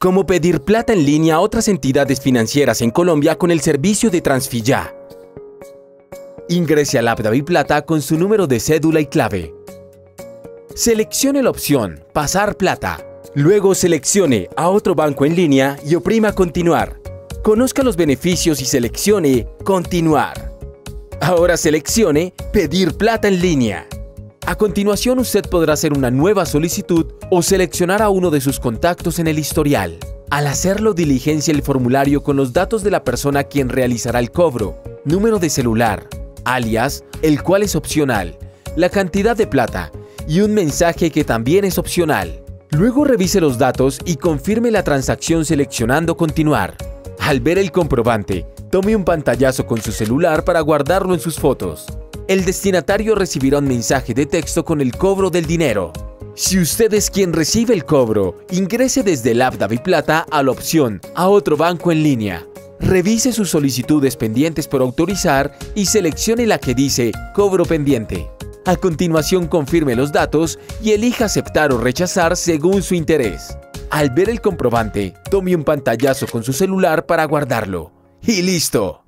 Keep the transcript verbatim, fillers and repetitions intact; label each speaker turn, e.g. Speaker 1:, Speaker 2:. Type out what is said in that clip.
Speaker 1: Cómo pedir plata en línea a otras entidades financieras en Colombia con el servicio de Transfilla. Ingrese a la app DaviPlata con su número de cédula y clave. Seleccione la opción Pasar plata. Luego seleccione a otro banco en línea y oprima Continuar. Conozca los beneficios y seleccione Continuar. Ahora seleccione Pedir plata en línea. A continuación, usted podrá hacer una nueva solicitud o seleccionar a uno de sus contactos en el historial. Al hacerlo, diligencia el formulario con los datos de la persona a quien realizará el cobro, número de celular, alias, el cual es opcional, la cantidad de plata y un mensaje que también es opcional. Luego revise los datos y confirme la transacción seleccionando Continuar. Al ver el comprobante, tome un pantallazo con su celular para guardarlo en sus fotos. El destinatario recibirá un mensaje de texto con el cobro del dinero. Si usted es quien recibe el cobro, ingrese desde la app DaviPlata a la opción A otro banco en línea. Revise sus solicitudes pendientes por autorizar y seleccione la que dice Cobro pendiente. A continuación, confirme los datos y elija aceptar o rechazar según su interés. Al ver el comprobante, tome un pantallazo con su celular para guardarlo. ¡Y listo!